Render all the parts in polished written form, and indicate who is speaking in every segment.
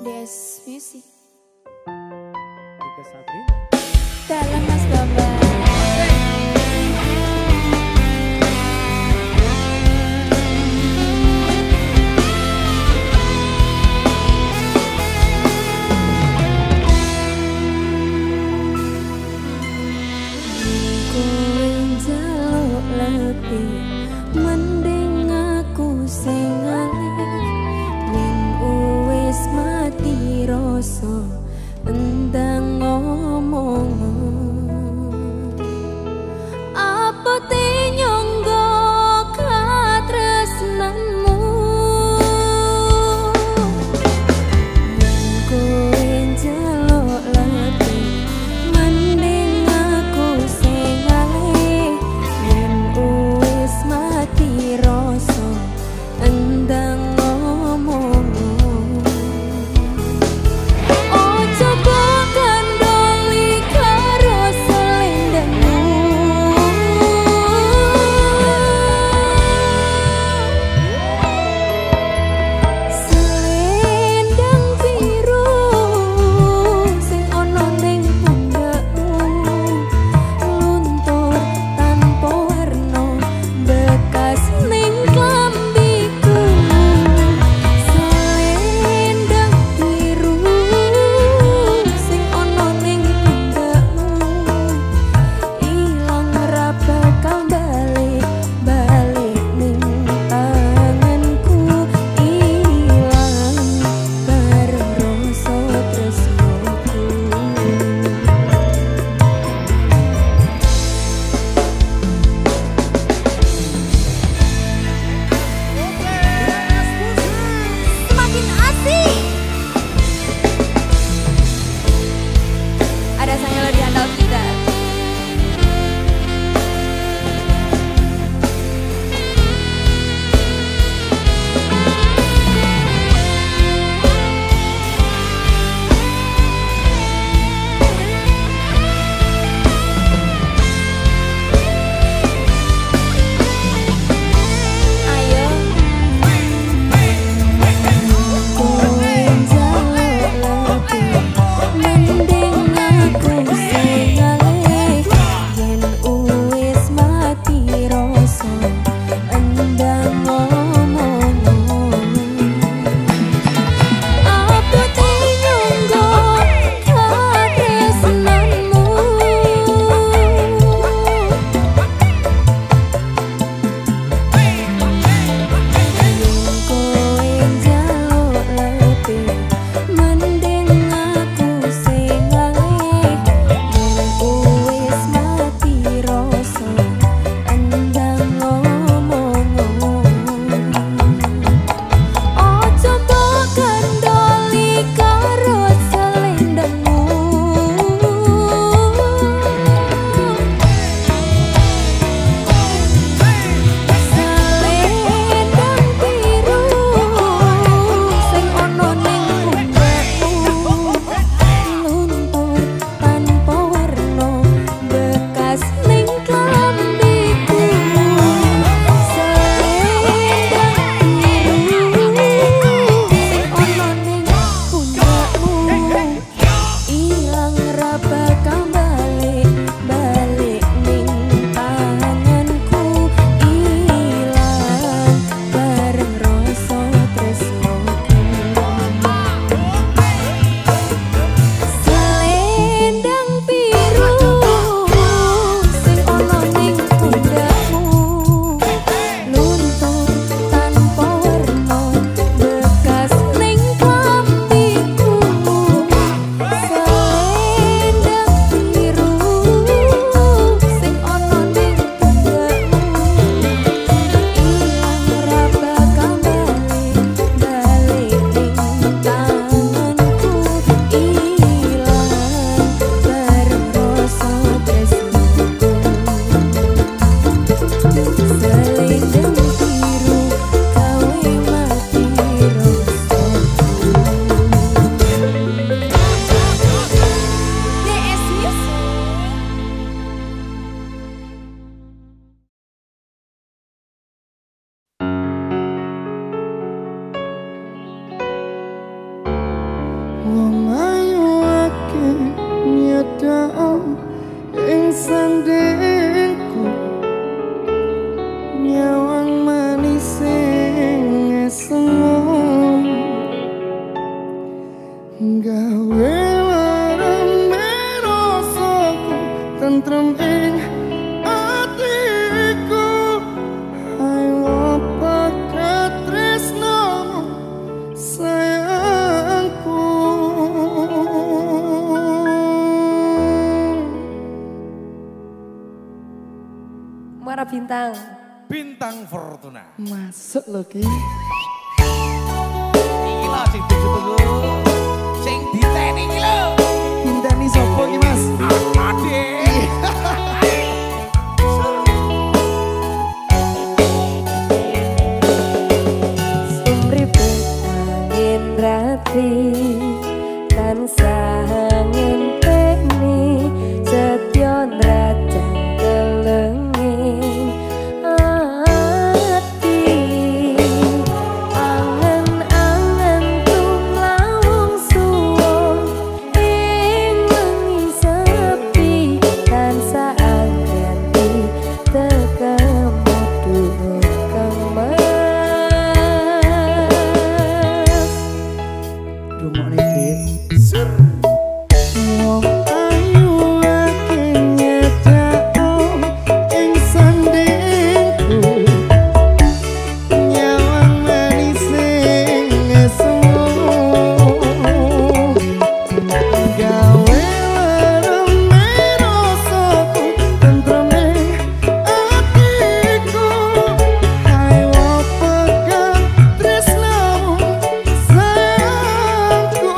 Speaker 1: LDS Music.
Speaker 2: Rika Sabrin.
Speaker 1: Dalam Mas Bambang.
Speaker 3: Kowe njaluk lebih, mending aku sing ngalih. Ning wis mati rasa, endang ngomong
Speaker 4: sandengku nyawang manis sing esem gawe warame rasaku tentrem ing atiku ayo pakat tresnamu sayangku.
Speaker 3: Muara Bintang.
Speaker 5: Bintang Fortuna.
Speaker 4: Masuk lho Ki.
Speaker 5: Iki lho sing ditunggu. Sing diteni iki lho.
Speaker 4: Dinteni sapa iki Mas?
Speaker 5: Ade.
Speaker 3: Semripet angin rati tansah ngenteni setya nrajang kelenging ati angen-angen tumlawung suwung ing wengi sepi tansah angganti tekamu duh kang mas.
Speaker 4: Rumokne Dik. Wong ayu ake nyedhako ing sandengku nyawang manis sing esem gawe warame rasaku tentrem ing atiku ayo pegang tresnamu sayangku.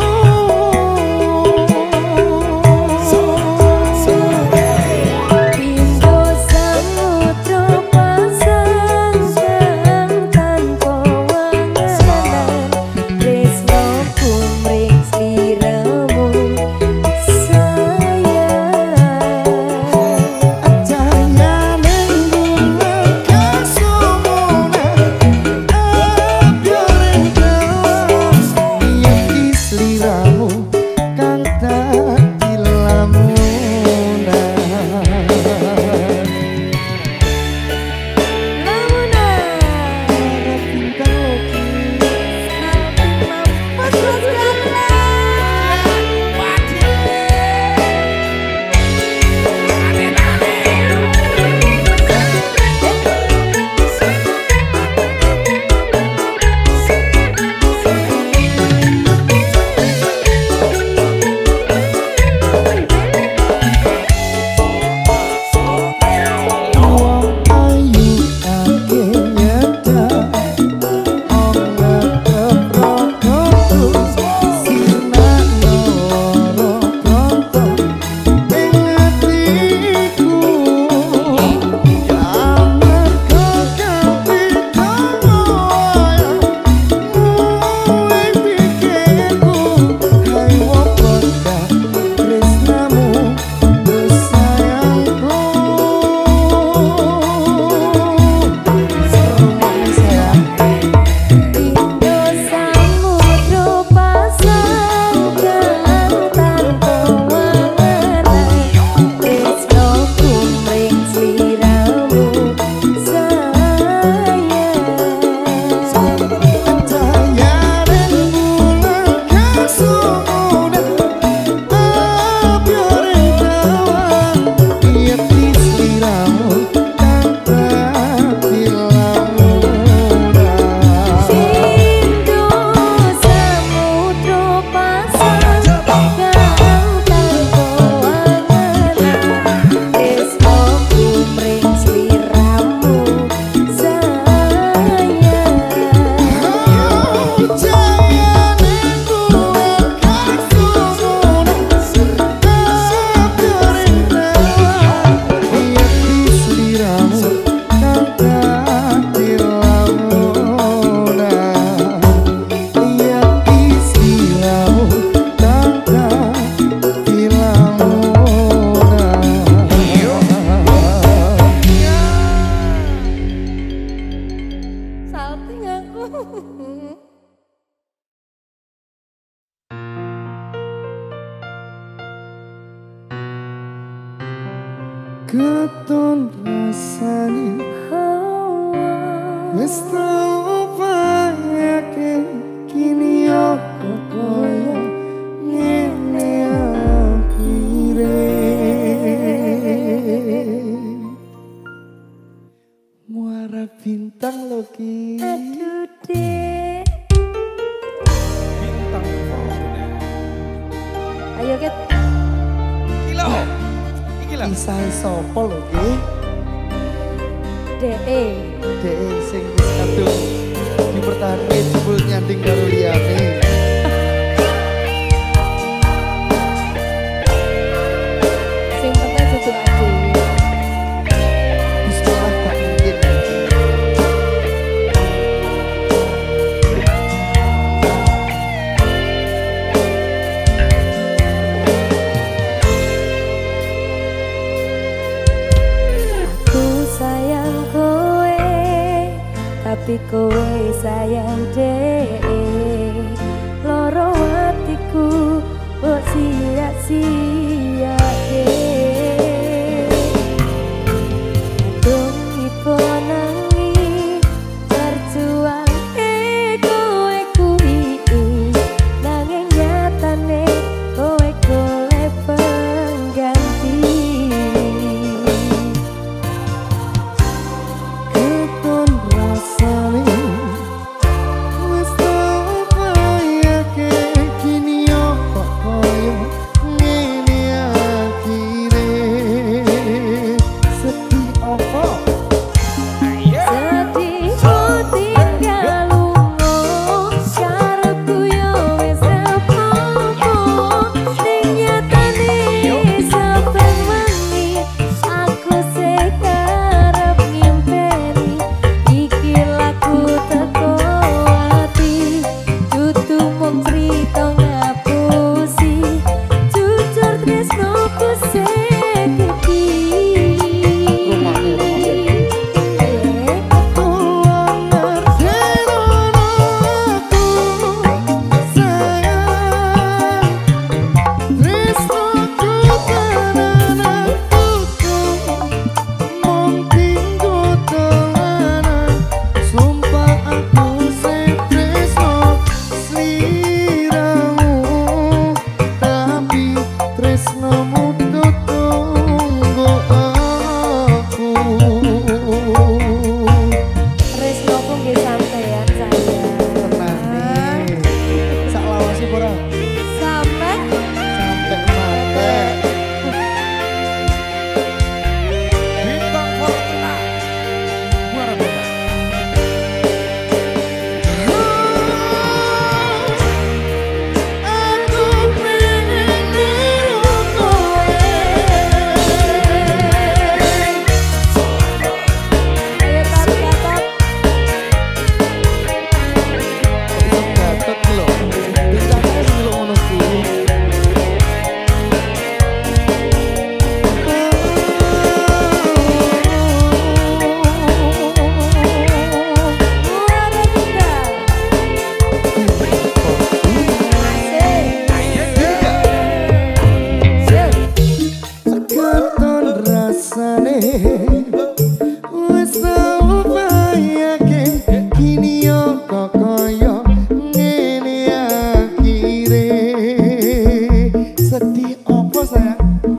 Speaker 3: Pindho samudra pasang tanpa wanganan tresno kumring sliramu sayang.
Speaker 4: Ajayane bulan kasumunan abyoreng dawas iki sliramu kang dadi lamunan. Wong ayu ake nyedhak ana keprokoku sinakno ronto ing atiku amarga kapitamu muwe pikirku ayo padha tresnamu sayangku.
Speaker 3: Pindho samudra pasang tanpa wanganan tresno kumring sliramu sayang.
Speaker 4: Ajayane bulan kasumunan abyoreng dawan iki sliramu kang dadi lamunan.
Speaker 3: Pindho samudra pasang tanpa wanganan tresno kumring sliramu sayang.
Speaker 4: Ajayane bulan kasumunan abyoreng dawan iki sliramu kang dadi lamunan. Iki sliramu kang dadi lamunan.
Speaker 3: Salting aku.
Speaker 4: Keton rasane wis tau payake kini aku koyo ngene akhire muara bintang lo ki
Speaker 3: Aduh dek.
Speaker 5: Bintang Fortuna.
Speaker 3: Ayo Ket.
Speaker 5: Iki lho. Iki lho.
Speaker 4: kisah sapa lo ki
Speaker 3: DE.
Speaker 4: dek sing wis kadung dipertahanke jebul nyanding karo liyane
Speaker 3: Sing penting duduk aja.
Speaker 4: bismillah gak mungkin
Speaker 3: Aku sayang kowe, tapi kowe sayang DE. Loro hatiku mbok sia-siake. Kadung ipo nangi berjuang kowe kuwi nanging nyatane kowe golek pengganti.
Speaker 4: keton rasane wis tau payake kini aku koyo ngene akhire sedih apa
Speaker 3: Sedih tinggal lunga, karepku yo wis apa-apa. Ning nyatane saben wengi aku sing karep ngimpeni. Iki laku teko ati, dudu mung crita ngapusi. Jujur tresnoku sing iki.
Speaker 4: Tresnomu tutunggo aku
Speaker 3: Tresnoku nggih sampeyan sayang.
Speaker 4: tenane sak lawase ora
Speaker 3: Sampai
Speaker 4: sampai mate
Speaker 5: Bintang Fortuna. Muara bintang.
Speaker 4: aku pengen niru kowe
Speaker 3: ayo tat-tat.
Speaker 4: gatot lho bencana sing lho ngono kuwi
Speaker 3: Muara bintang.
Speaker 4: keton rasane wis tau payake kini yo kok koyo ngene akhire sedih apa sayang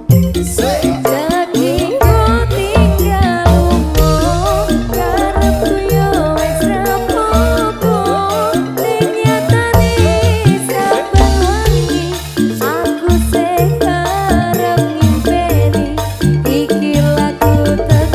Speaker 3: Jadi kau tinggal lunga, karepku yo wis apa-apa. Ning nyatane saben wengi aku sing karep ngimpeni. Iki laku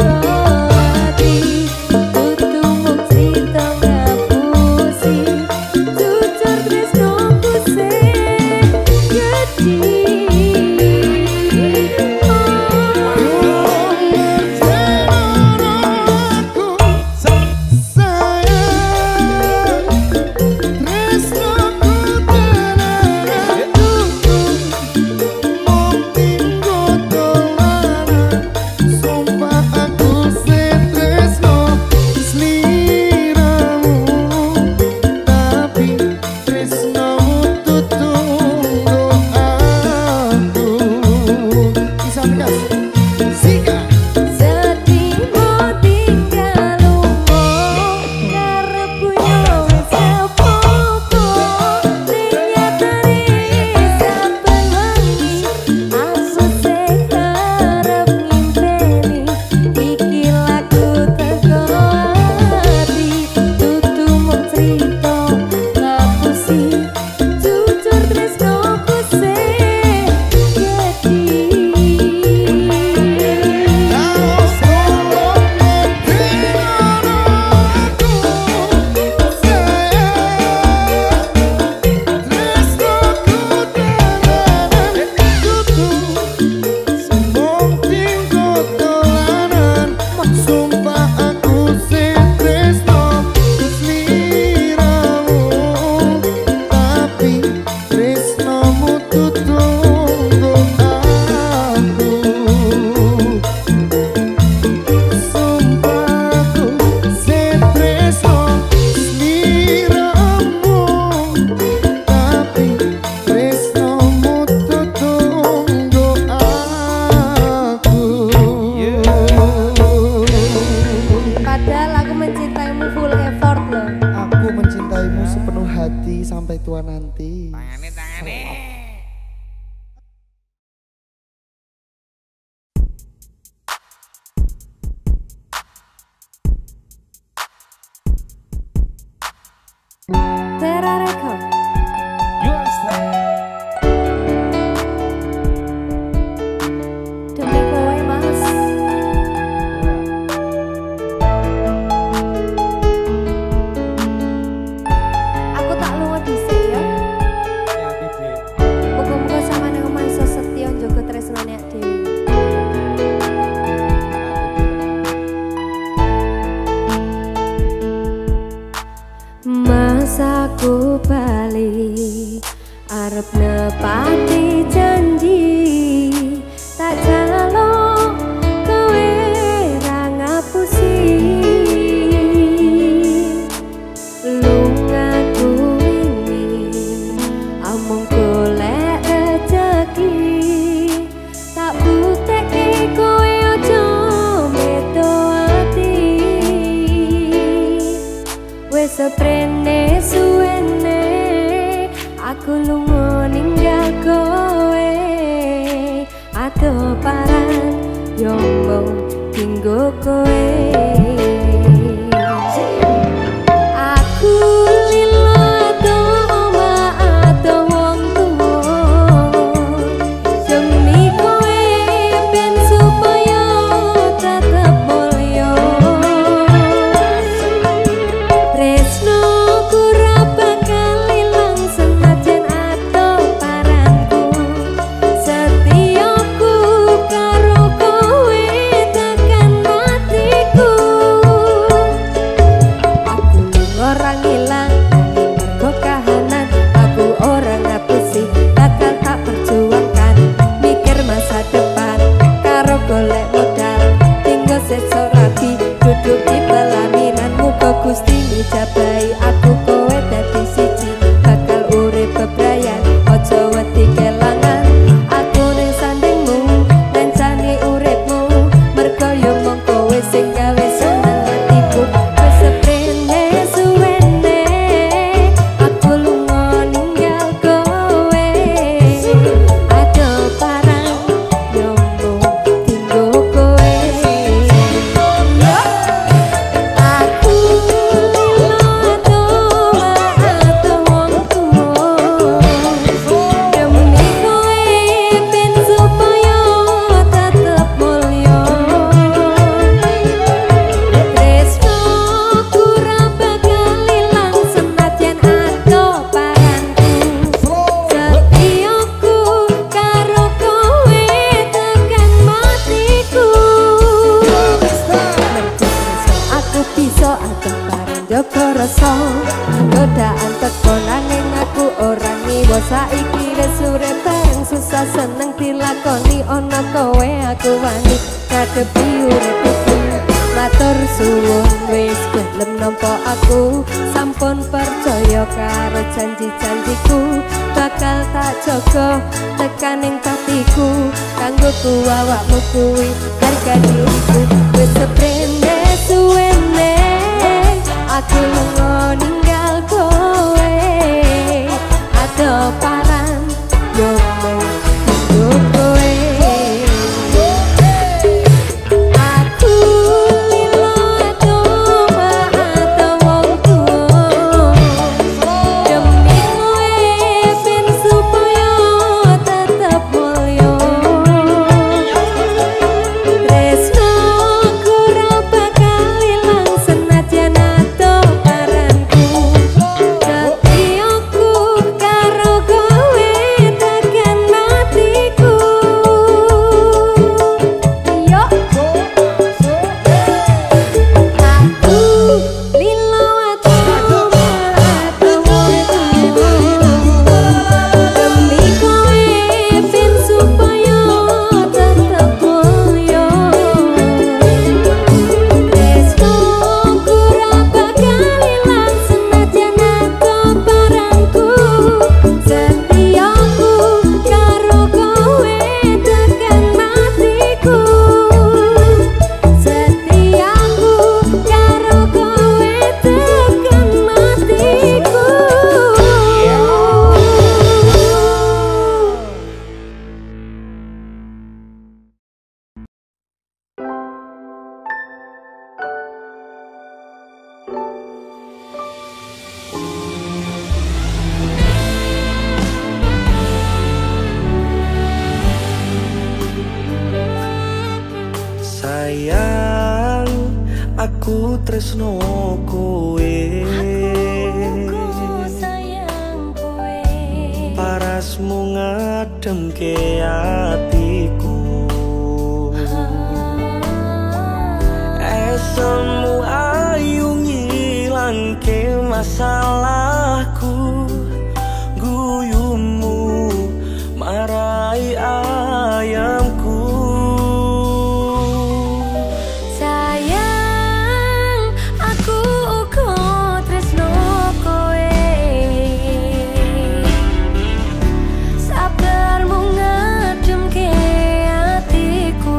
Speaker 4: hati sampai tua nanti.
Speaker 5: Tangane.
Speaker 3: Tera Record. Demi kowe mas. Aku tak lunga dhisik ya.
Speaker 2: Ya Dede.
Speaker 3: Muga-muga sampeyan omah iso setya njaga tresnane ak dhewe. Masaku bali arep nepati janji tak jalo kowe ra ngapusi lungaku ini amung golek rejeki tak butekke kowe aja meto ati wis seprene suwene aku lunga ninggal kowe ado paran yo mung dinggo kowe aku lilo ado omah ado wong tuwa demi kowe ben supaya tetep mulya tresno ora bakal ilang senajan ato paranku setiaku karo kowe tekan matiku aku ora ngilang mergo kahanan aku ora ngapusi bakal tak perjuangkan mikir masa depan karo golek modal tinggal sesok rapi duduk di pelaminan muga Gusti mijabahi aku kowe dadi siji bakal urip bebrayan aja wedi kelangan aku ning sandingmu rencane uripmu mergo yo mung kowe sing gawe seneng atiku wis seprene suwene aku lunga ninggal kowe ado parang yo mung dinggo kowe aku lilo ado ado wong tuwa demi kowe ben supaya tetep mulya tresno ora bakal ilang senajan ato paranku setiaku karo kowe tekan matiku aku bisa adoh bareng jaga rasa godaan teko nanging aku ora niwa saiki wis urip bareng susah seneng dilakoni ana kowe aku wani kadepi uripku matur suwun wis gelem nampa aku sampun percaya karo janji-janjiku bakal tak jaga tekaning patiku kanggo awakmu kuwi harga diriku wis seprene suwene aku lunga ninggal kowe ado paran yo mung dinggo kowe aku lilo ado ado wong tuwa demi kowe ben supaya tetep mulya tresno ora bakal ilang senajan ato paranku
Speaker 6: aku tresno kowe,
Speaker 7: aku sayang kowe,
Speaker 6: parasmu ngademke atiku, esemu ayu ngilangke masalahku, guyumu marai ayamku.
Speaker 7: sayang aku uga tresno kowe, sabarmu ngademke atiku,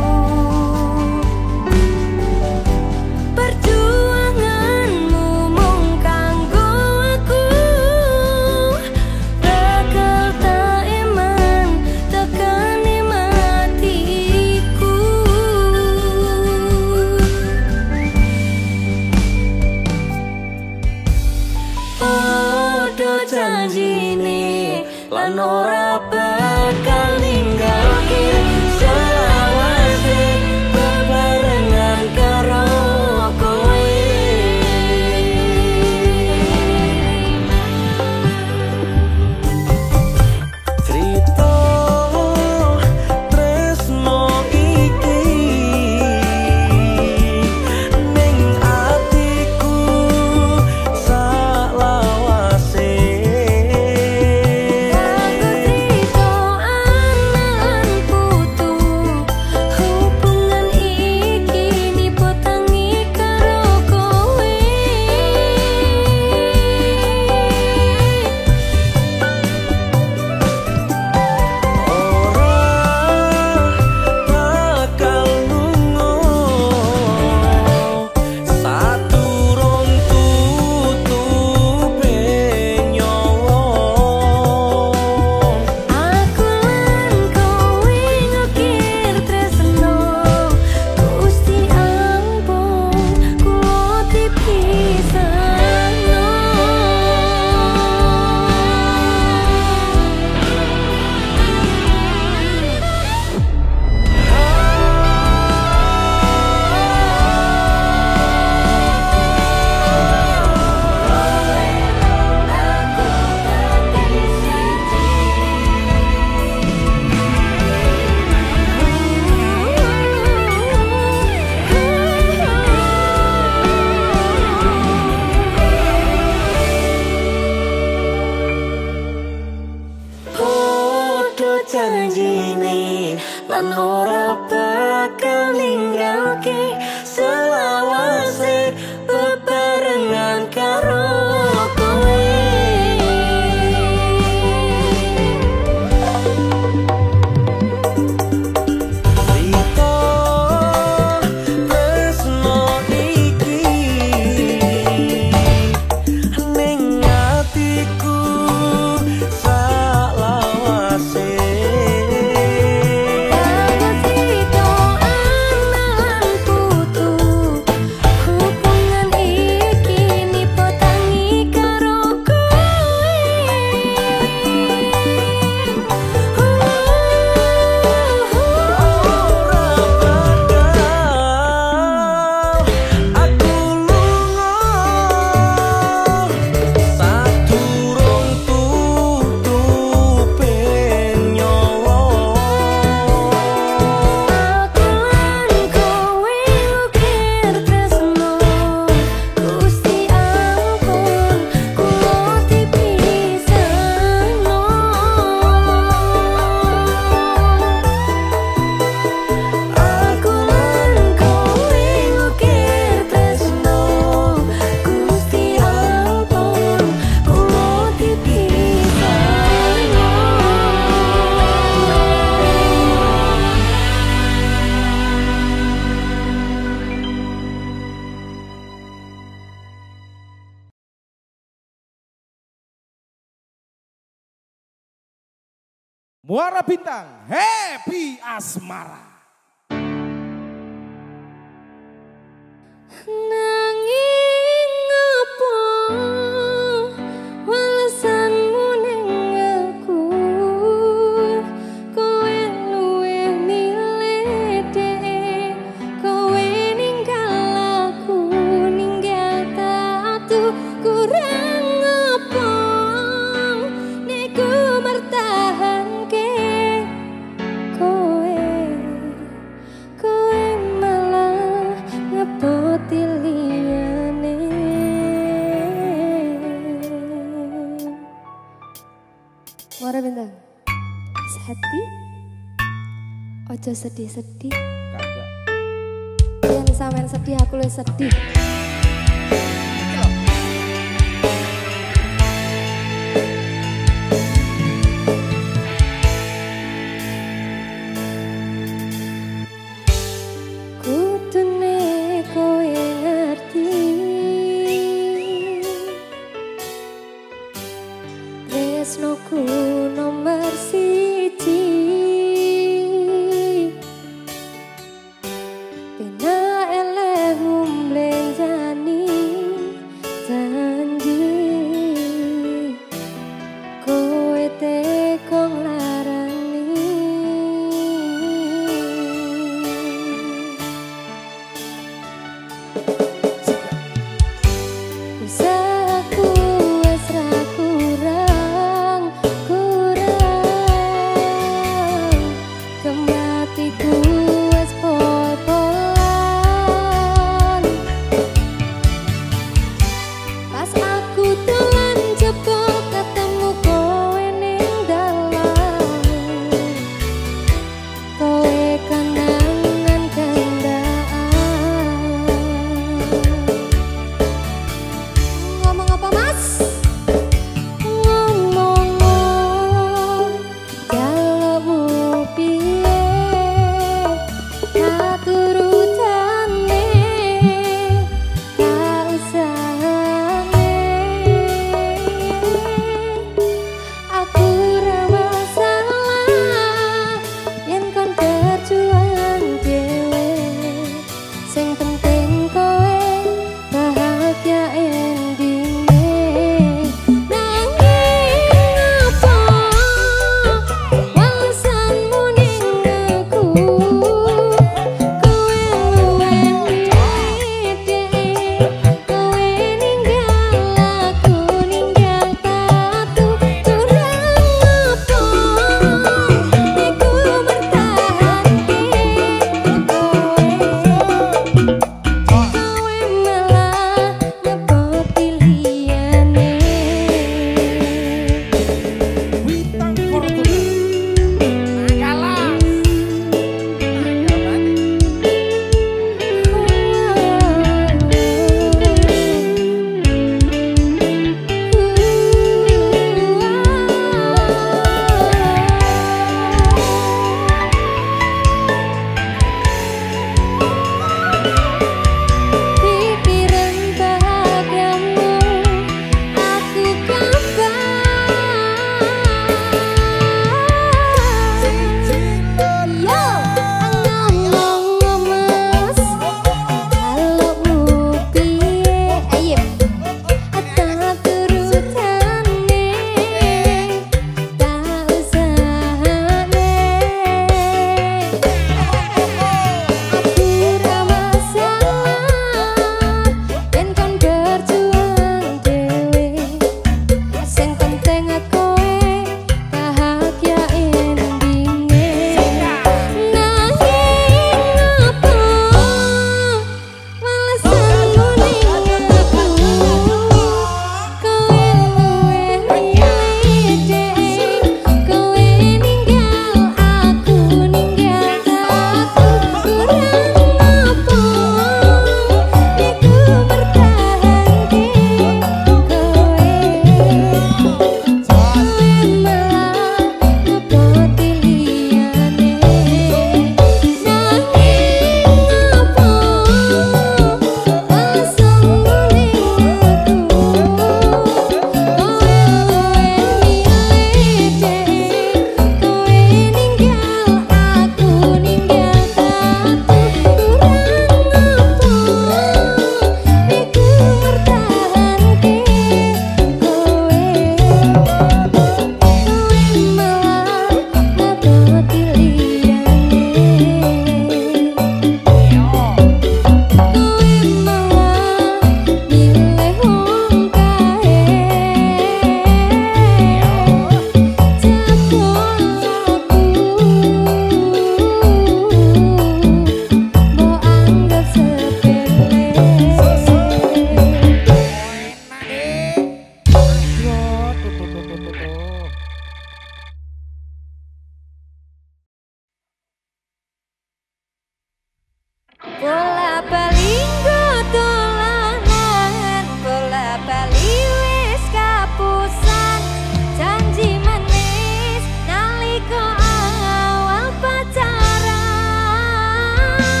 Speaker 7: perjuanganmu mung kanggo aku, bakal tak iman tekani matiku. Podo janjine lan ora bakal ninggalke selawase bebarengan karo kowe.
Speaker 6: Cerita tresno iki ning atiku salawase.
Speaker 7: Aku trito anan putu, hubungan iki nipotangi karo kowe.
Speaker 6: Ora bakal lunga saturung tutupe nyawa.
Speaker 7: Aku lan kowe ngukir tresno, Gusti ampun kula dipisahno.
Speaker 6: Podo janjine lan ora bakal ninggalke selawase bebarengan karo kowe. Cerita tresno iki ning atiku salawase.
Speaker 7: Aku trito anan putu, hubungan iki nipotangi karo kowe.
Speaker 6: Aku lunga saturung tutupe nyawa.
Speaker 7: Aku lan kowe ngukir tresno, Gusti ampun kula dipisahno. Aku lan kowe ngukir tresno, Gusti ampun kula dipisahno.
Speaker 2: Muara Bintang, Happy Asmara.
Speaker 7: Nanging apa walesanmu ning aku, kowe luwih milih dhek, kowe ninggal aku.
Speaker 3: Muara bintang. Hati. Ojo sedih-sedih.
Speaker 2: Kagak.
Speaker 3: Yang sampean sedih aku lu sedih. Kudune kowe ngerti tresnoku nomor siji pena eleh mblenjani janji kowe teko nglarani usahaku wis ra kurang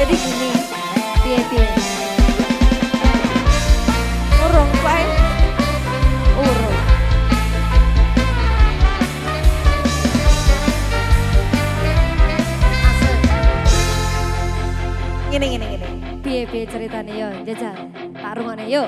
Speaker 3: Jadi gini, piye-piye. Urung kae. Urung. Gini. Piye-piye ceritane yo, jajal. Tak rungokne yuk.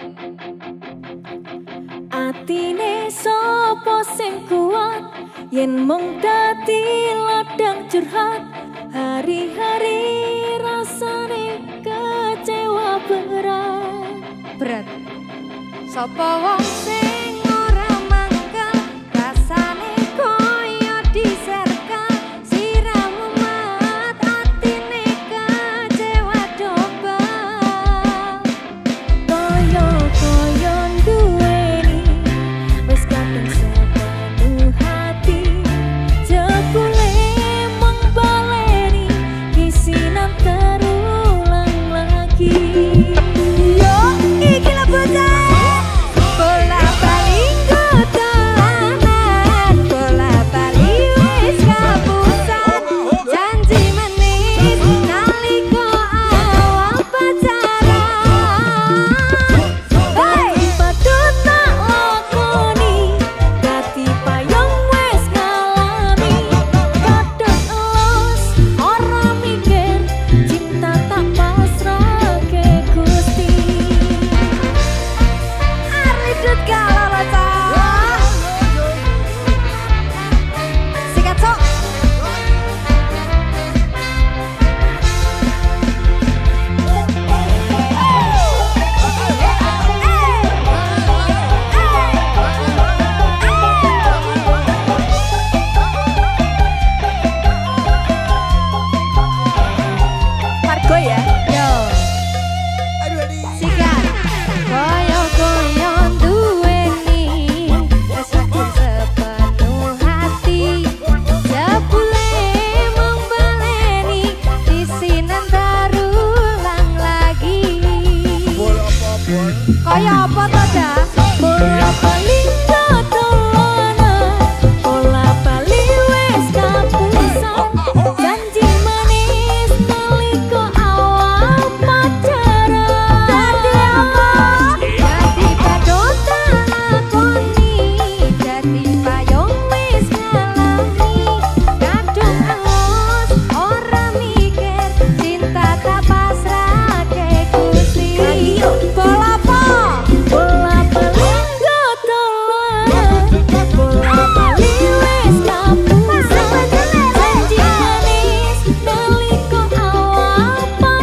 Speaker 7: Atine sapa sing kuat yen mung dadi ladang curhat hari-hari rasane kecewa
Speaker 3: Berat. Sapa wong sing ora mangkel rasane koyo diserkal siramu mat atine kecewa dobal
Speaker 7: koyo duweni wis kadung sepenuh hati jebule mung baleni kisinan terulang lagi yo iki lho bocah
Speaker 3: bola bali dolanan bola bali wis kapusan janji manis nalika awal pacaran
Speaker 7: Hey, padut tak lakoni dadi payung wis ngalami kadang elus ora mikir cinta tak pasrahke Gusti
Speaker 3: Aridut kalau bocah sikat sok Margo ya yo sikat koyo duweni wis laku sepenuh hati jebule mung baleni disinan terulang lagi koyo apa to dah
Speaker 7: bola bali dolanan bola bali wis kapusan janji manis nalika awal pacaran
Speaker 3: dadi apa dadi padot lakoni dadi payung wis ngalami kadung elus ora mikir cinta tak pasrahke Gusti bola apa
Speaker 7: bola bali dolanan bola bali wis kapusan janji manis nalika awal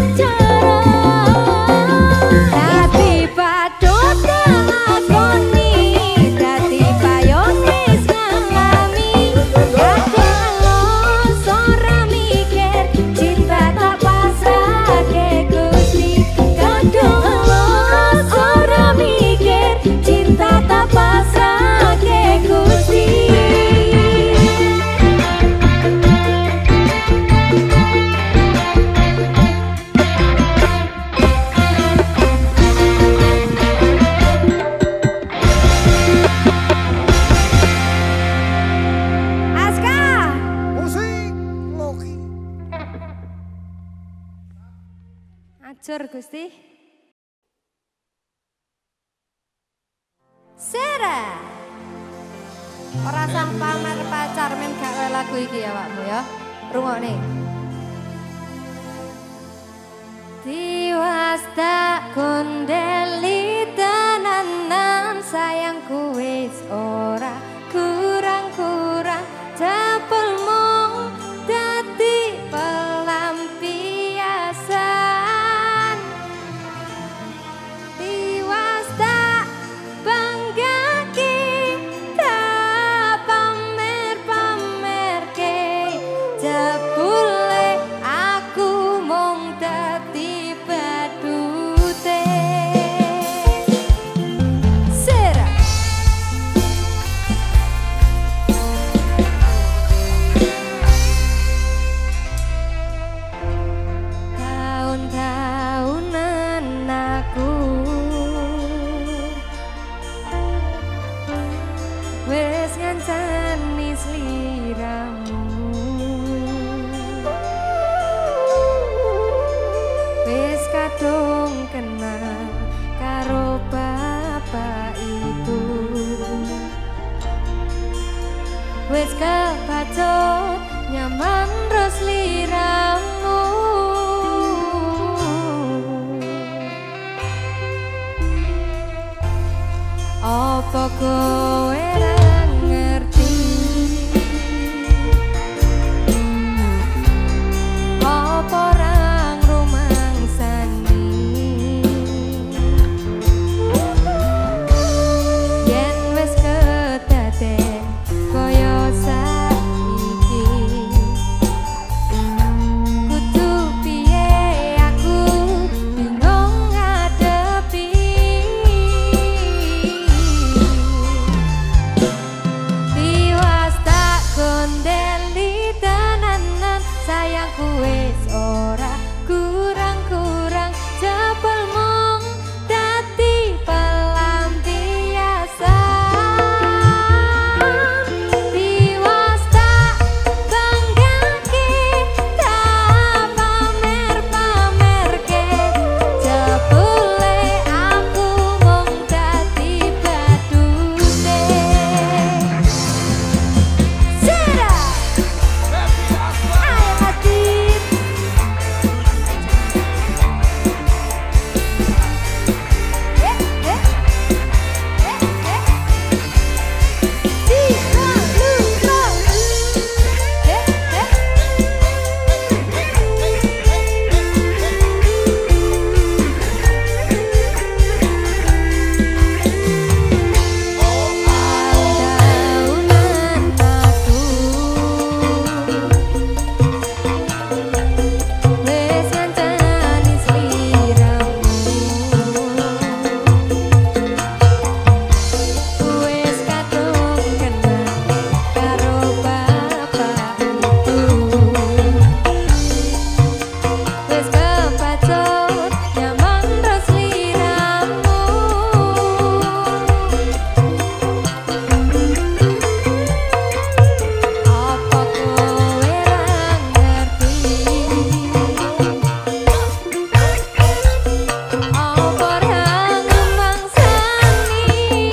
Speaker 7: pacaran
Speaker 3: dadi padot lakoni dadi payung wis ngalami kadung elus ora mikir cinta tak pasrahke Gusti
Speaker 7: kadung elus ora mikir cinta tak pasrahke Gusti
Speaker 3: Aska
Speaker 2: Musik Loki.
Speaker 3: Acur Gusti. Sera. Ora sang pamer pacar men gak wae lagu iki ya Pakmu ya. Rungokne. Tiwas tak kondeli tenanan sayangku wis ora kurang-kurang cepelmu dadi pelampiasan tiwas tak banggaki tak pamer-pamerke jebule aku mung dadi badute ora kurang-kurang jebul mung dadi pelampiasan tiwas tak banggake tak pamer-pamerke jebule aku mung dadi badute Sera ayo Latif Daunan aku wis ngancani sliramu wis kadung kenal karo bapakku wis kepacut nyaman ro sliramu apa kowe ra ngerti apa ra ngemangsani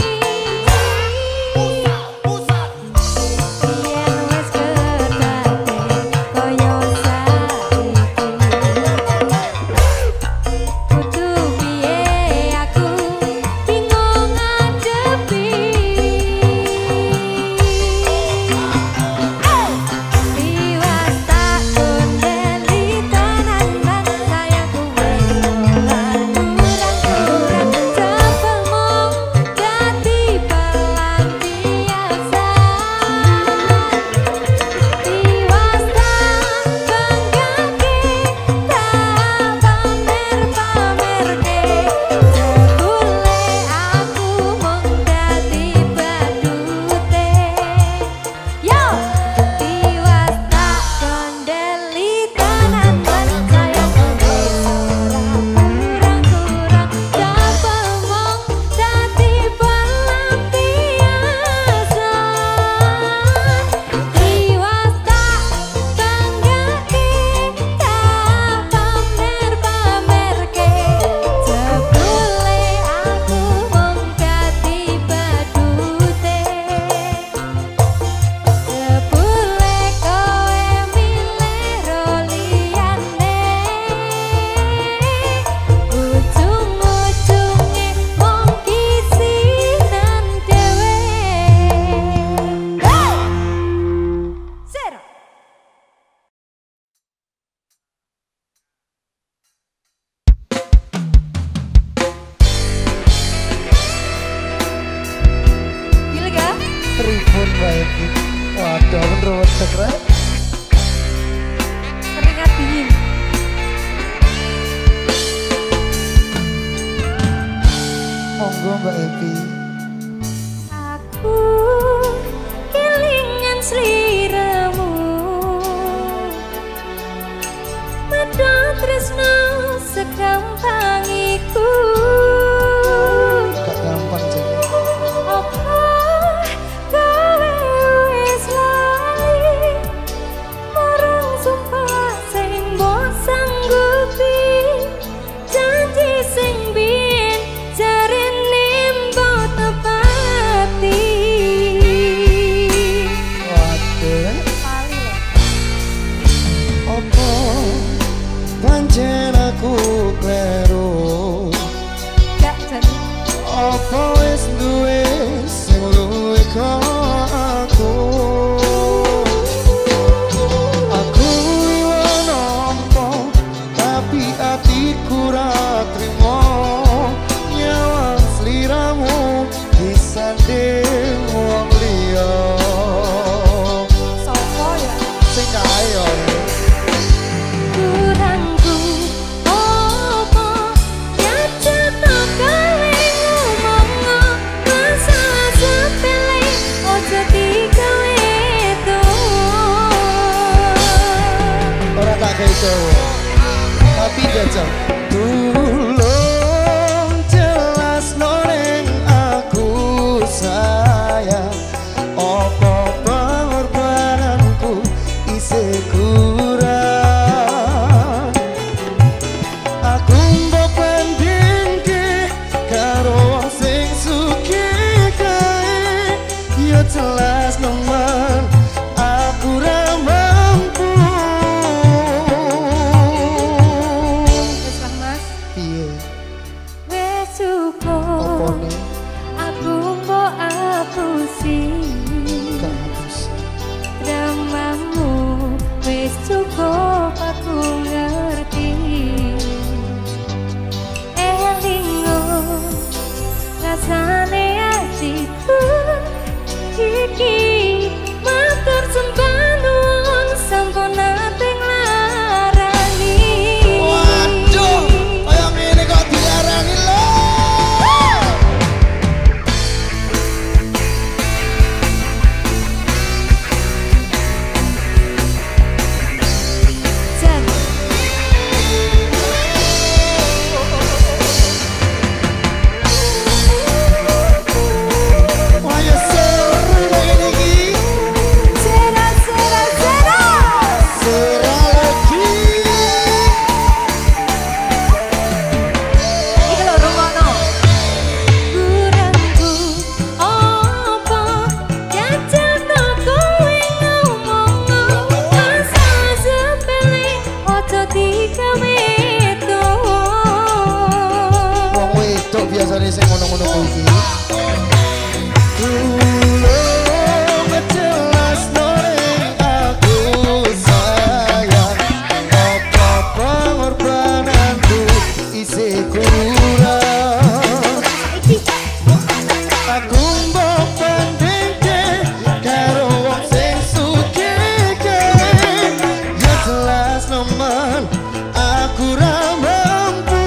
Speaker 3: yen wis kedate kaya saiki kudu piye aku bingung ngadepi tiwas tak kondeli tenan lan sayangku wis kurang-kurang jebul mung dadi pelampiasan tiwas tak banggake tak pamer-pamerke jebule aku mung dadi badute yo tiwas tak kondeli tenan lan sayangku wis ora kurang-kurang jebul mung dadi pelampiasan tiwas tak banggake tak pamer-pamerke jebule aku mung dadi badute jebule kowe milih ro liyane ujung-ujunge mung kisinan dhewe Sera Gila ga?
Speaker 4: Pripun baik. Waduh, menurut sekret.
Speaker 3: Keringat dingin
Speaker 4: Monggo Mbak Evi.
Speaker 3: aku kelingan sliramu medha tresno segampang iku
Speaker 4: Gak gampang jadi.
Speaker 3: apa kowe wis lali marang sumpah sing mbok sanggupi janji sing biyen jarene mbok tepati
Speaker 4: Waduh.
Speaker 3: lali lho
Speaker 4: Opo pancen aku kleru.
Speaker 3: gak jadi
Speaker 4: Opo wis duwe sing luwih kaya aku. Aku iwo nampa tapi atiku ra trimo nyawang sliramu disanding wong liya.
Speaker 3: sopo ya
Speaker 4: Sing kaya
Speaker 3: kurangku apa
Speaker 4: Utowo tapi jajal tulung jelas noneng aku sayang apa pengorbananku isih kurang aku mbok bandingke karo wong sing sugih kae ya jelas nemen aku ra mampu.
Speaker 3: Wis lah Mas.
Speaker 4: Piye?
Speaker 3: Wis cukup.
Speaker 4: Opone
Speaker 3: Aku mbok apusi.
Speaker 4: kampus
Speaker 3: Dramamu wis cukup aku ngerti. Elingo rasane hatiku iki matur sembah nuwun sampun ate nglarani.
Speaker 4: waduh kaya ngene kok dilarani lho.
Speaker 3: Jan
Speaker 4: Wah ya seru ngene iki.
Speaker 3: Sera sera sera.
Speaker 4: Sera lagi.
Speaker 3: Iki lho rungokno. Kurangku apa jajano kowe ngomongno masalah sepele ojo digawe tuwa.
Speaker 4: Wong wedok biasane sing ngono-ngono kuwi iki. Tulung jelas noneng aku sayang apa pengorbananku isih kurang aku mbok bandingke karo wong sing sugih kae ya jelas nemen aku ra mampu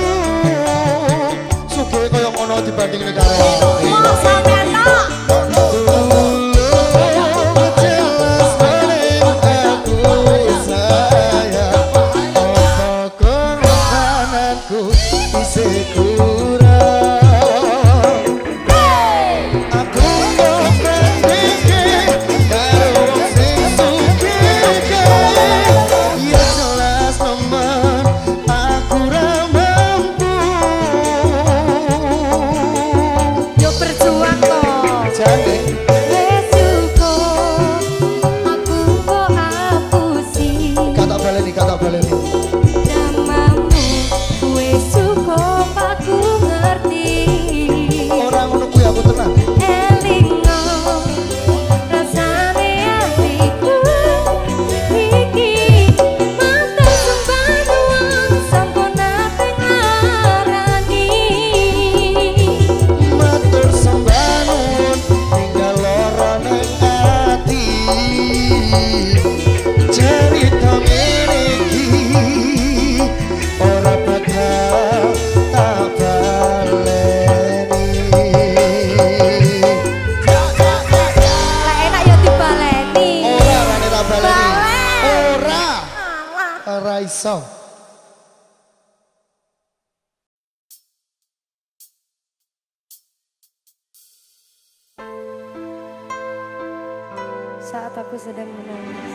Speaker 4: sugih kaya ngono dibandingne karo
Speaker 3: Mau sampean tok.
Speaker 4: tulung jelas noneng aku sayang apa pengorbananku isih kurang aku mbok bandingke karo wong sing sugih kae ya jelas nemen aku ra mampu.
Speaker 3: Yo berjuang kok.
Speaker 4: Jane
Speaker 3: Wis cukup. Aku mbok apusi.
Speaker 4: kata baleni
Speaker 3: Dramamu wis cukup aku ngerti.
Speaker 4: orang ngono kuwi aku tenang.
Speaker 3: Elingo rasane hatiku iki matur sembah nuwun sampun ate nglarani.
Speaker 4: Matur sembah nuwun tinggal lara ning ati cerita ngene iki ora bakal tak baleni.
Speaker 3: Lah enak ya dibaleni.
Speaker 4: Ora rane tak baleni.
Speaker 3: Balen.
Speaker 4: Ora iso.
Speaker 3: Saat aku sedang menangis,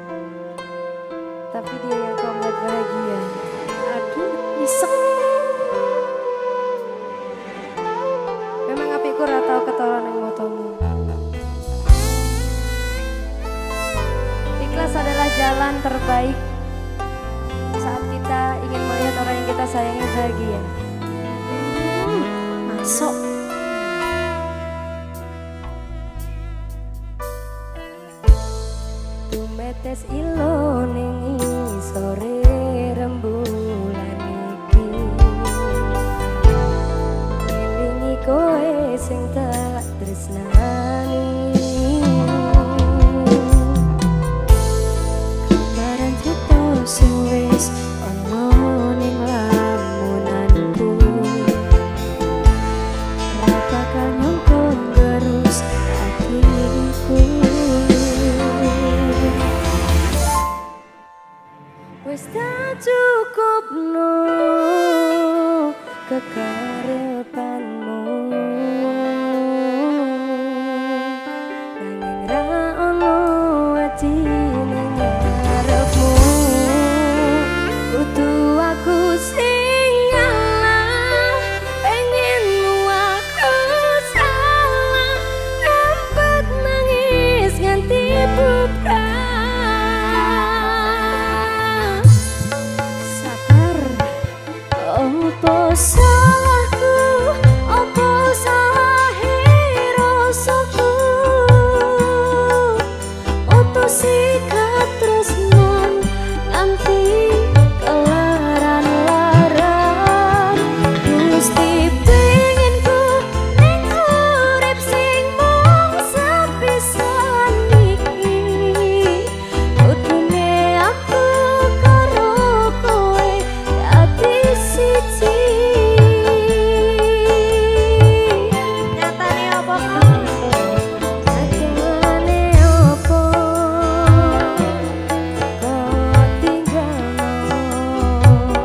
Speaker 3: tapi dia yang kau buat bahagia. Aduh, isek. Memang apiku ratau ketolong yang motomu. Ikhlas adalah jalan terbaik saat kita ingin melihat orang yang kita sayangi bahagia. Masuk. Tumetes ilo ning sore rembulan iki. Elingi kowe sing tak tresnani. Gambaran cita sing wis ono ning lamunanku. cukupno kekarepanmu nanging ra ono atine ngarepmu kudu aku sing ngalah pengenmu aku salah ngempet nangis nganti buka opo salahku, opo salahe rasaku utusi katresnan nganti kelaran-laran Gusti penginku ning urip sing mung sepisan iki kudune aku karo kowe dadi siji nyatane apa nyatane apa kok tinggalno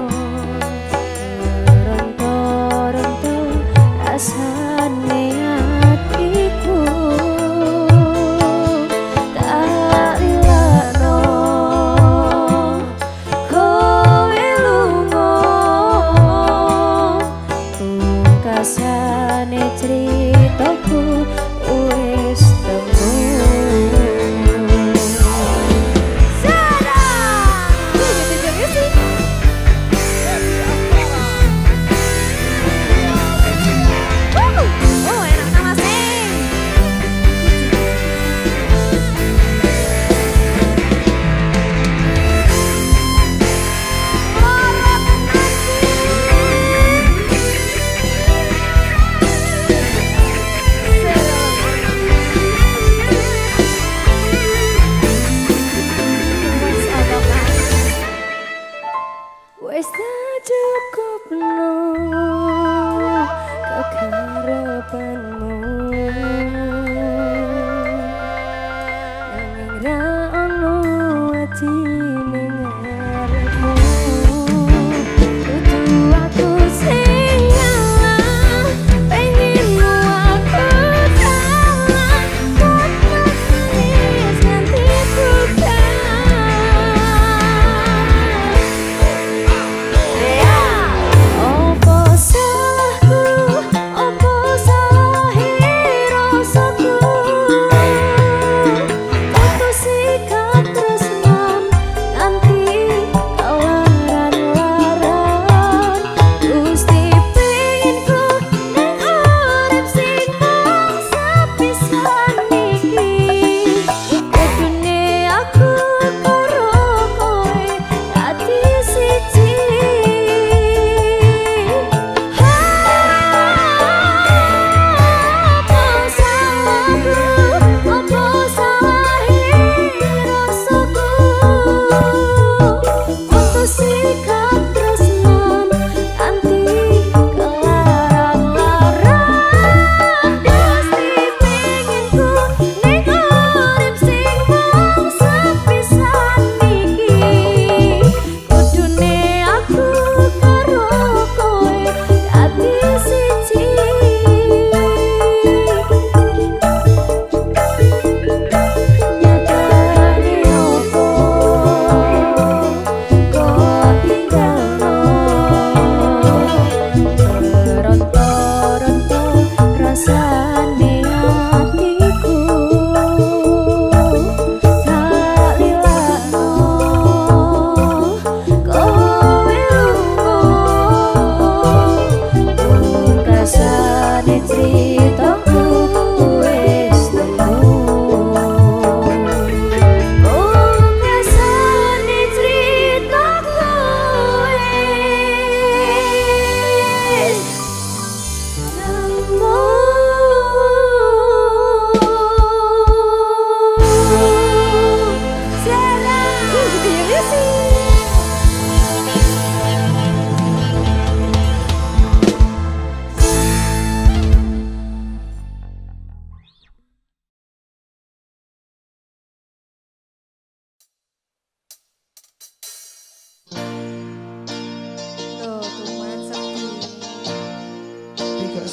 Speaker 3: ronto-ronto rasane hatiku tak ilano kowe lunga pungkasane ceritaku wis temu oh enak sama sing wis tak cukupno kekarepanmu nanging ra ono atine ngarepmu kudu aku sing ngalah pengenmu aku salah kok nangis nganti buka opo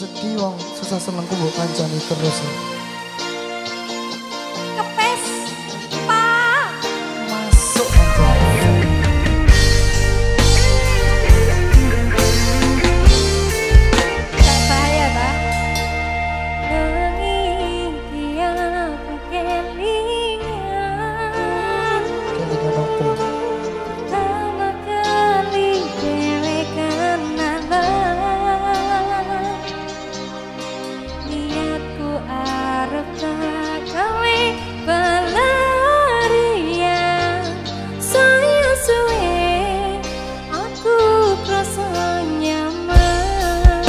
Speaker 4: sedih wong susah senengku mbok kancani terus.
Speaker 3: Kepes, Pak.
Speaker 4: Masuk kancani.
Speaker 3: Tak bahaya ta? Nanging dia aku kelingan.
Speaker 4: Kelingan apa?
Speaker 3: Pertama kali dhewe kenalan. Niatku arep tak gawe pelarian. Saya suwe aku krasa nyaman.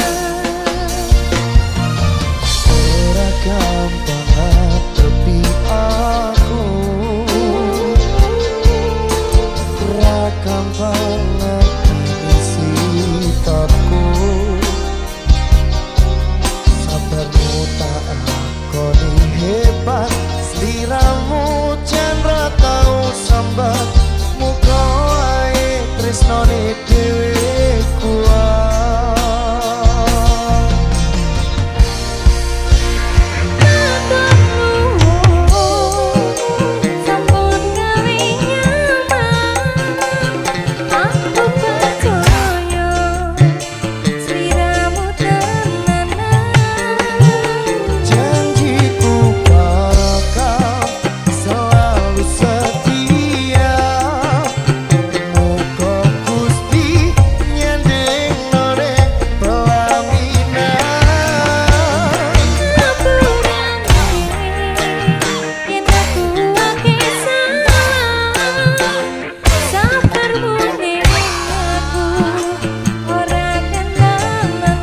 Speaker 4: Ora gampang ngadepi aku, ora gampang ngadepi sikapku. Sabarmu tak lakoni hebat, sliramu jan ra tau sambat. Muga wae tresnone dhewe kuat.
Speaker 3: Sampun gawe nyaman, aku percaya sliramu tenanan.
Speaker 4: Janjiku bakal selalu setia. Muga Gusti nyanding nore pelaminan.
Speaker 3: Yen aku ake salah, sabarmu ning aku ora kenal.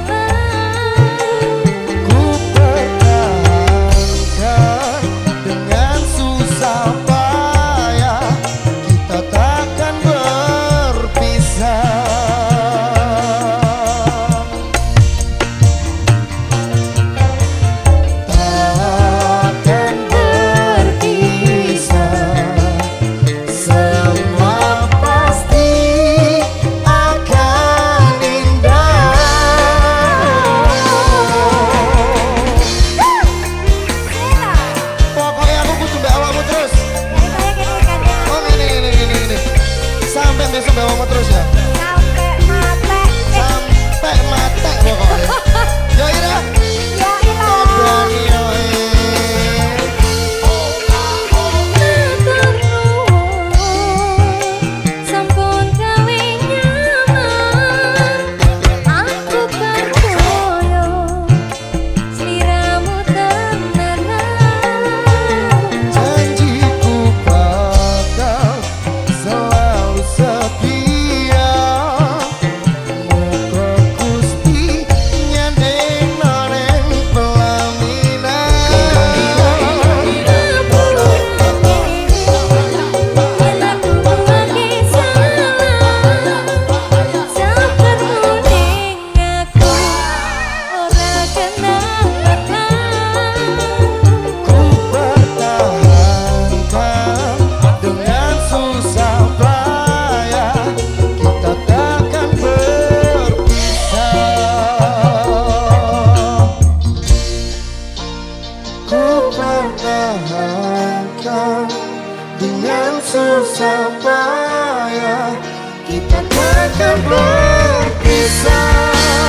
Speaker 4: Ku pertahankan dengan susah payah, kita takkan berpisah. Takkan berpisah, semua pasti akan indah. Pokoknya aku kudu mbak awakmu terus. Oh ini. Sampai besok mbak awakmu terus ya. Sampai mati pokoknya. Ya Ira. Tobani yo.
Speaker 3: Sampun gawe nyaman, aku percaya sliramu tenanan.
Speaker 4: Janjiku bakal selalu setia. Muga Gusti nyanding noneng pelaminan. Ku pertahankan dengan susah payah, kita takkan berpisah. Ku pertahankan dengan susah payah, kita takkan berpisah.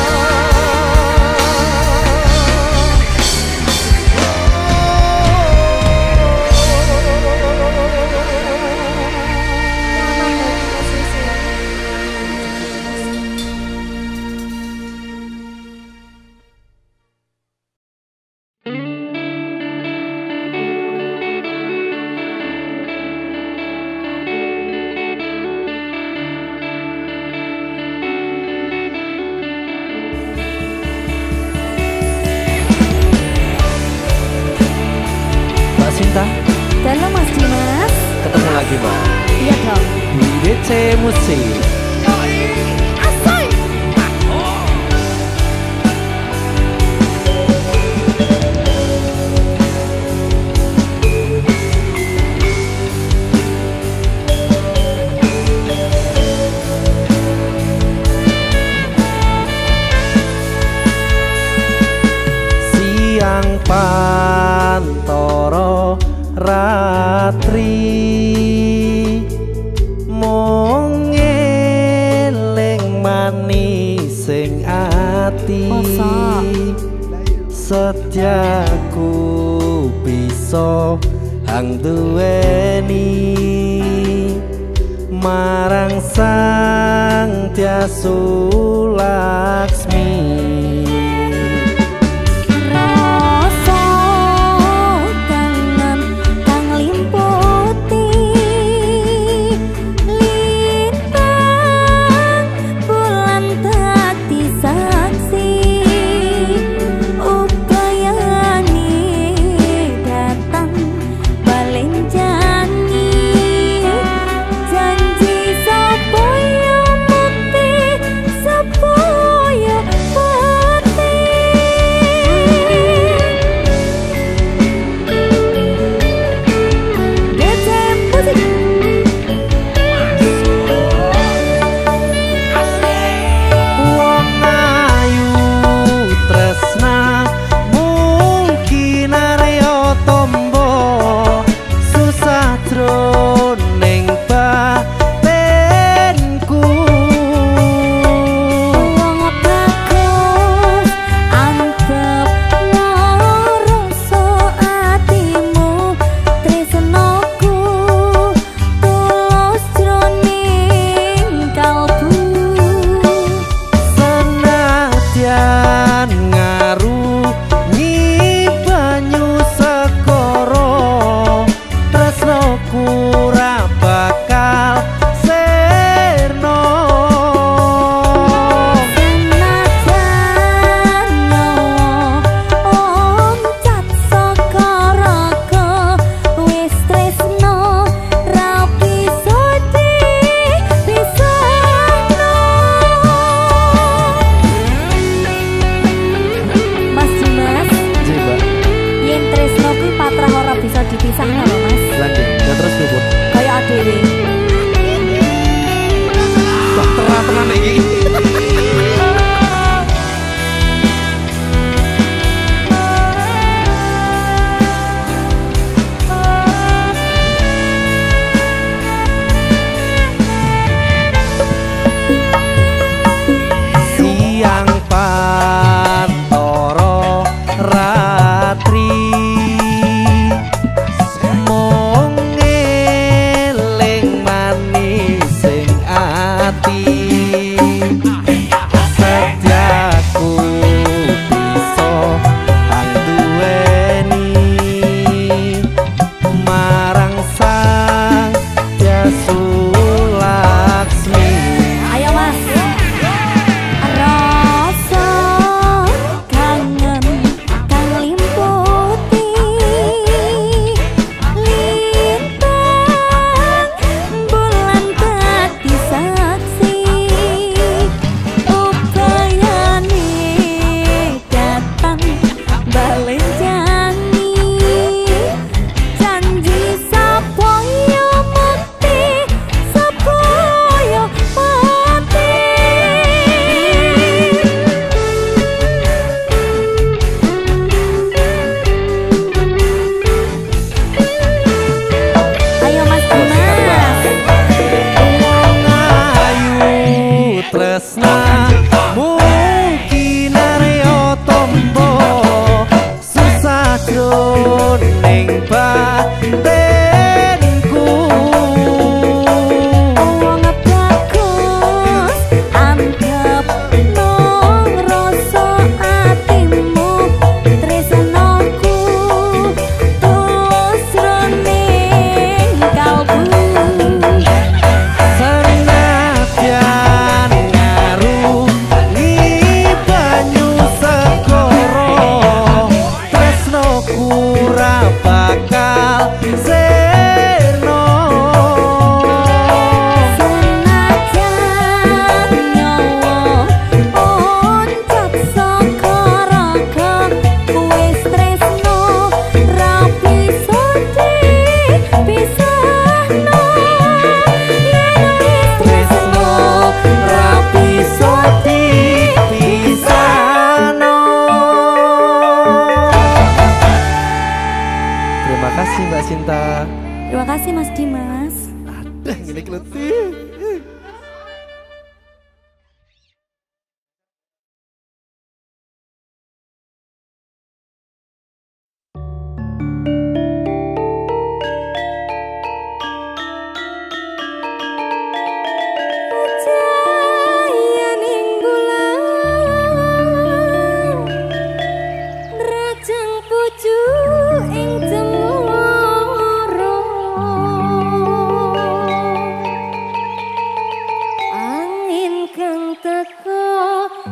Speaker 5: Mbak Sinta,
Speaker 7: Dalam Mas Dimas.
Speaker 5: ketemu lagi Mbak
Speaker 7: Iya dong.
Speaker 5: di DC Musik.
Speaker 7: Asoy.
Speaker 6: pantoro ratri mung eling manis sing ati setiaku bisa hang duweni marang sang Tyasu Laksmi.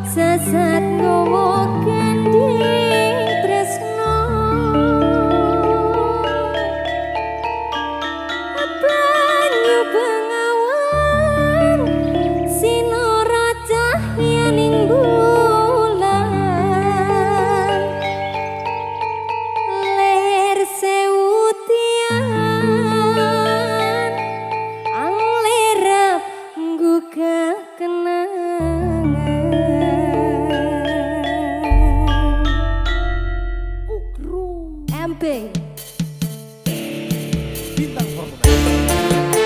Speaker 3: sesat gowo gending tresno banyu bengawan sinara cahyaning bulan ler sewu tian anglerap gugah kenangan Emping
Speaker 5: Bintang Fortuna.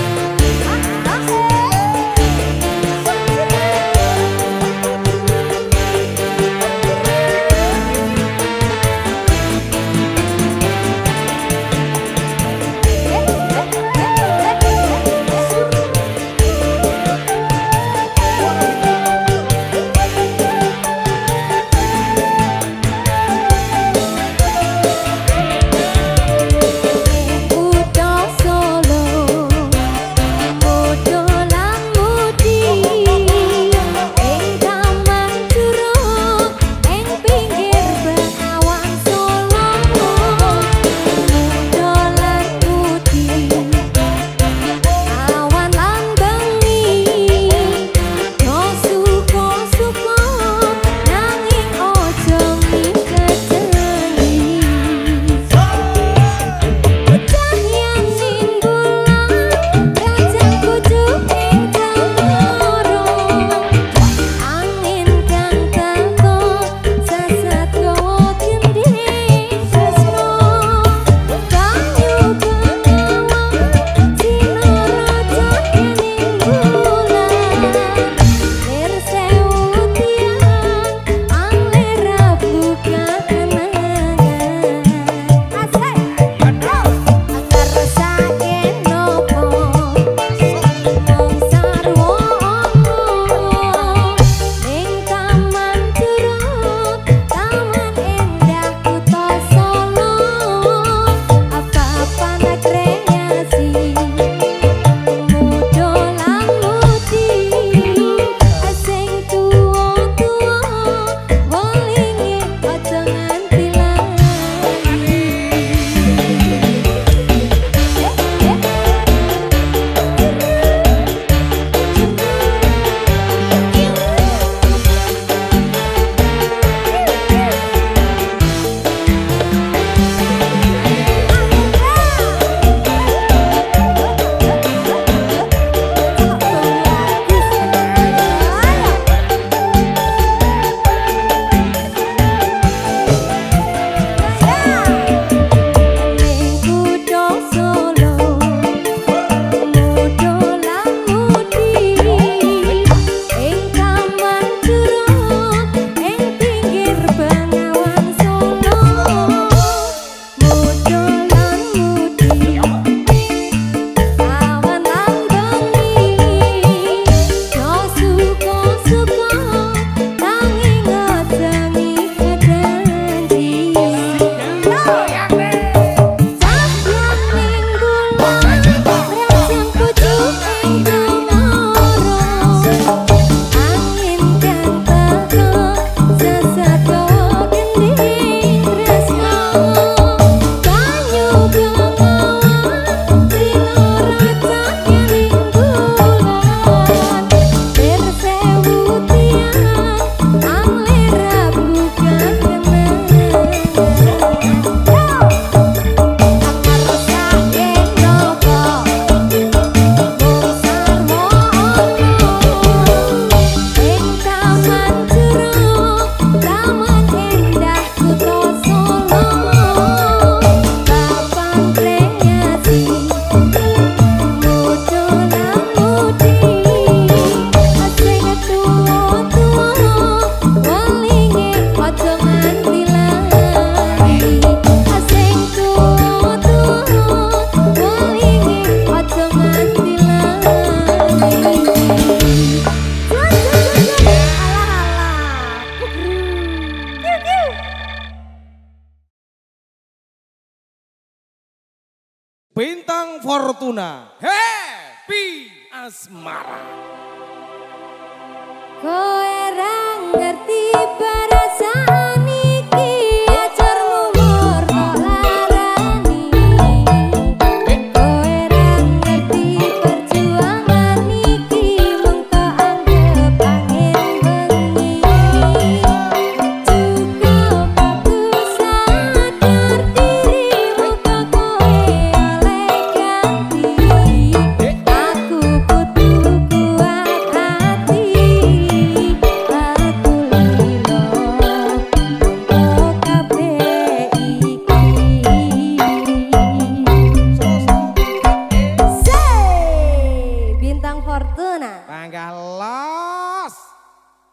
Speaker 5: Bintang Fortuna, Happy Asmara.
Speaker 3: Kowe ra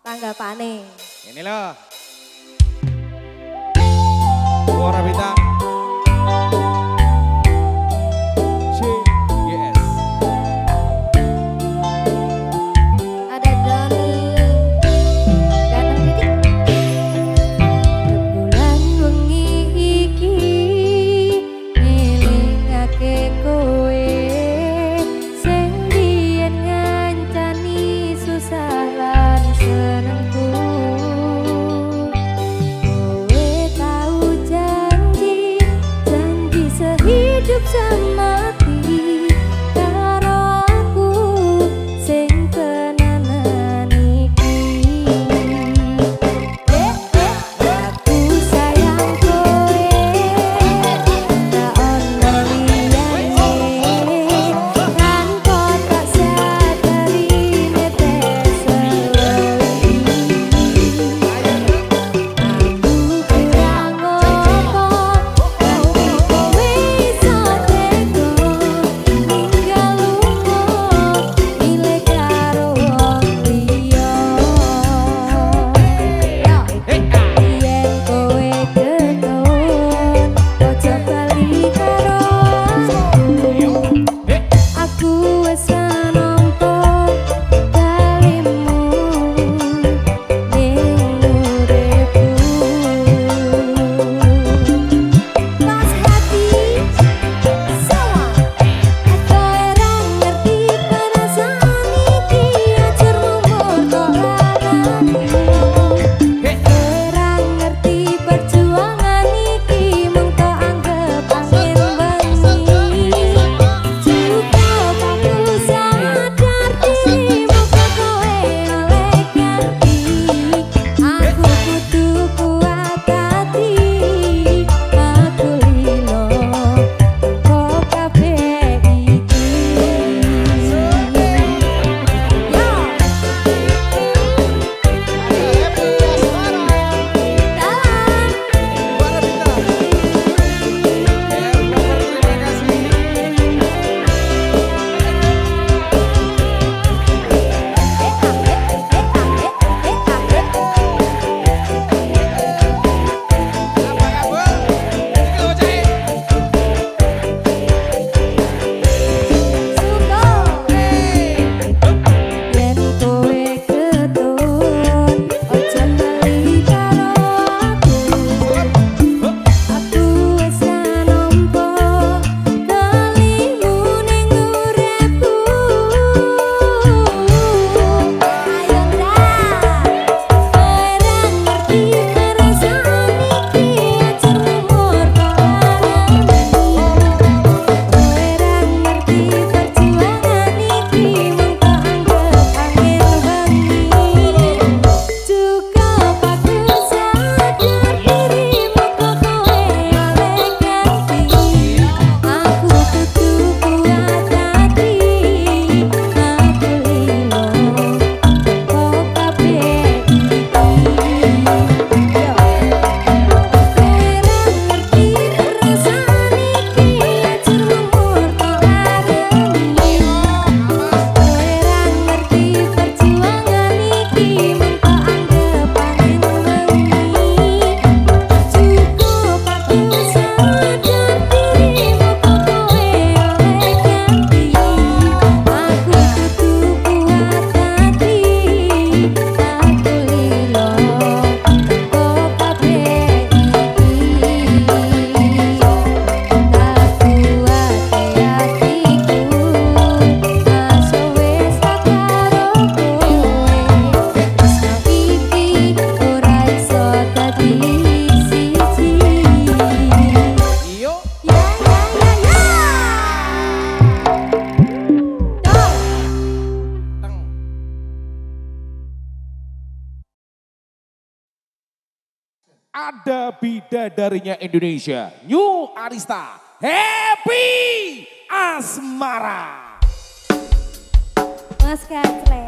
Speaker 3: tanggapane.
Speaker 5: Ini loh. Suara bintang. CGS.
Speaker 3: Ada Doni. Ganteng titik. Rembulan wengi iki ngelingake kowe sing biyen ngancani susah lan senengku. Kowe tau janji sehidup semati karo aku sing tenanan iki. Aku sayang kowe tak ono liyane kan kok tak sadari netes sewengi. Aku kurang ngopo nganti kowe iso tega ninggal lunga milih karo wong liya. Yen kowe keton ojo bali karo aku wis nampa kalimu ning uripku. Pas hati sawa kowe ora ngerti perasaan iki ajar umur kok larani. Ora ngerti perjuangan iki mung tak anggap angin wengi. Cukup aku sadar dirimu kok kowe oleh ganti. Aku kudu kuat hati. Aku lilo kok kabeh iki. Yen kowe keton ojo bali karo aku. Aku wis nampa kalimu ning uripku. Ayo ndak kowe ra ngerti perasaan iki ajar umur kok larani. Kowe ra ngerti perjuangan iki mung tak anggap angin wengi. Cukup aku sadar dirimu kok kowe oleh ganti. Aku kudu kuat hati. Aku lilo kok kabeh iki. Kowe ra ngerti perasaan iki ajar umur kok larani. Kowe ra ngerti perjuangan iki mung tak anggap angin wengi. Cukup aku sadar dirimu kok kowe oleh ganti. Aku kudu kuat hati. Aku lilo kok kabeh iki. Tak kuat hatiku aso wis tak karo kowe. Tresno iki ora iso dadi siji.
Speaker 5: Iyo.
Speaker 3: Ya.
Speaker 5: Ada bidadarinya Indonesia. New Arista. Happy Asmara.
Speaker 3: Mas Kacre.